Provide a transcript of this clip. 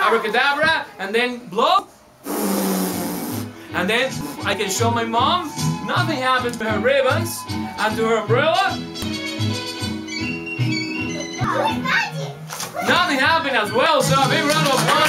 abracadabra, and then blow. And then I can show my mom. Nothing happens to her ribbons and to her umbrella. Nothing happened as well, so a big round of applause.